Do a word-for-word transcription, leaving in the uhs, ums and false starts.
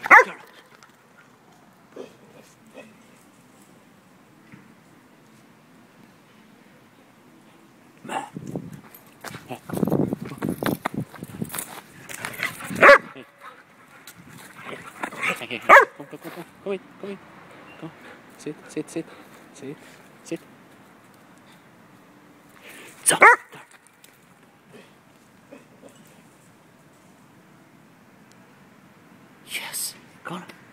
Hey, hey, hey. Come, come, come, come, come in, come in. Come. Sit, sit, sit, sit, sit. So, yes, go on.